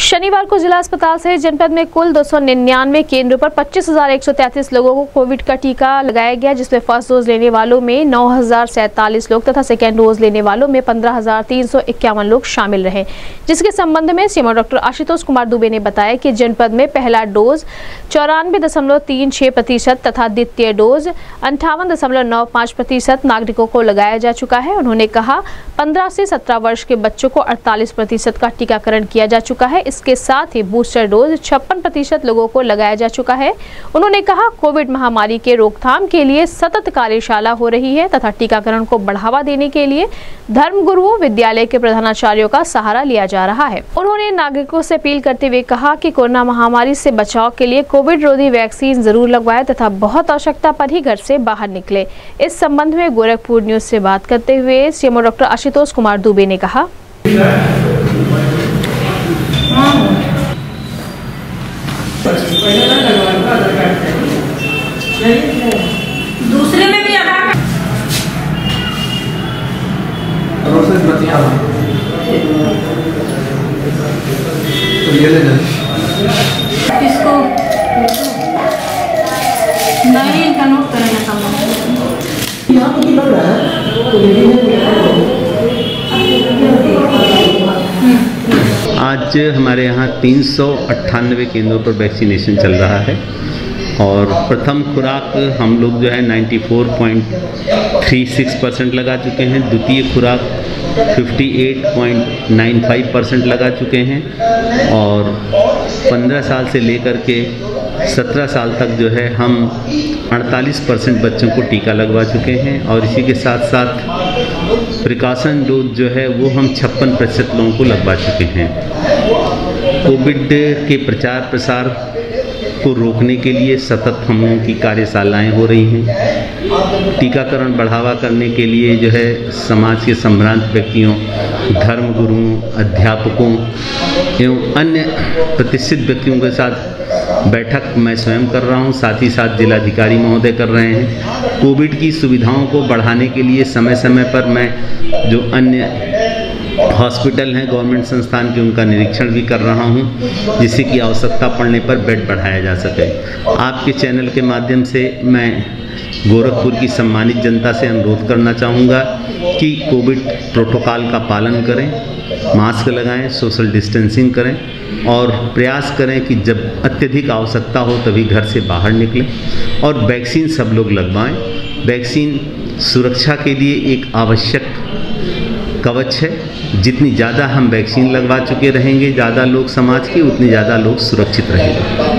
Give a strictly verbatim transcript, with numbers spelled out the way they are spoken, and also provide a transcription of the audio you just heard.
शनिवार को जिला अस्पताल से जनपद में कुल दो सौ निन्यानवे केंद्रों पर पच्चीस हजार एक सौ तैंतीस लोगों को कोविड का टीका लगाया गया, जिसमें फर्स्ट डोज लेने वालों में नौ हजार सैंतालीस लोग तथा सेकेंड डोज लेने वालों में पंद्रह हजार तीन सौ इक्यावन लोग शामिल रहे। जिसके संबंध में सीएमओ डॉक्टर आशुतोष कुमार दुबे ने बताया कि जनपद में पहला डोज चौरानवे दशमलव तीन छह प्रतिशत तथा द्वितीय डोज अंठावन दशमलव नौ पाँच प्रतिशत नागरिकों को लगाया जा चुका है। उन्होंने कहा पंद्रह से सत्रह वर्ष के बच्चों को अड़तालीस प्रतिशत का टीकाकरण किया जा चुका है। इसके साथ ही बूस्टर डोज छप्पन प्रतिशत लोगों को लगाया जा चुका है। उन्होंने कहा कोविड महामारी के रोकथाम के लिए सतत कार्यशाला हो रही है तथा टीकाकरण को बढ़ावा देने के लिए धर्मगुरुओं, विद्यालय के प्रधानाचार्यों का सहारा लिया जा रहा है। उन्होंने नागरिकों से अपील करते हुए कहा कि कोरोना महामारी से बचाव के लिए कोविड रोधी वैक्सीन जरूर लगवाएं तथा बहुत आवश्यकता पर ही घर से बाहर निकले। इस संबंध में गोरखपुर न्यूज से बात करते हुए सीएमओ डॉक्टर आशुतोष कुमार दुबे ने कहा, दूसरे में भी आधार किसको नहीं इनका नोट करेंगे आज हमारे यहाँ तीन सौ अट्ठानवे केंद्रों पर वैक्सीनेशन चल रहा है और प्रथम खुराक हम लोग जो है चौरानवे पॉइंट तीन छह परसेंट लगा चुके हैं, द्वितीय खुराक अट्ठावन पॉइंट नौ पाँच परसेंट लगा चुके हैं और पंद्रह साल से लेकर के सत्रह साल तक जो है हम अड़तालीस परसेंट बच्चों को टीका लगवा चुके हैं और इसी के साथ साथ प्रिकॉशन डोज जो है वो हम छप्पन प्रतिशत लोगों को लगवा चुके हैं। कोविड के प्रचार प्रसार को रोकने के लिए सतत हम लोगों की कार्यशालाएं हो रही हैं। टीकाकरण बढ़ावा करने के लिए जो है समाज के संभ्रांत व्यक्तियों, धर्मगुरुओं, अध्यापकों एवं अन्य प्रतिष्ठित व्यक्तियों के साथ बैठक मैं स्वयं कर रहा हूं, साथ ही साथ जिलाधिकारी महोदय कर रहे हैं। कोविड की सुविधाओं को बढ़ाने के लिए समय समय पर मैं जो अन्य हॉस्पिटल हैं गवर्नमेंट संस्थान के उनका निरीक्षण भी कर रहा हूं, जिससे कि आवश्यकता पड़ने पर बेड बढ़ाया जा सके। आपके चैनल के माध्यम से मैं गोरखपुर की सम्मानित जनता से अनुरोध करना चाहूँगा कि कोविड प्रोटोकॉल का पालन करें, मास्क लगाएं, सोशल डिस्टेंसिंग करें और प्रयास करें कि जब अत्यधिक आवश्यकता हो तभी घर से बाहर निकलें और वैक्सीन सब लोग लगवाएं। वैक्सीन सुरक्षा के लिए एक आवश्यक कवच है। जितनी ज़्यादा हम वैक्सीन लगवा चुके रहेंगे, ज़्यादा लोग समाज के, उतने ज़्यादा लोग सुरक्षित रहेंगे।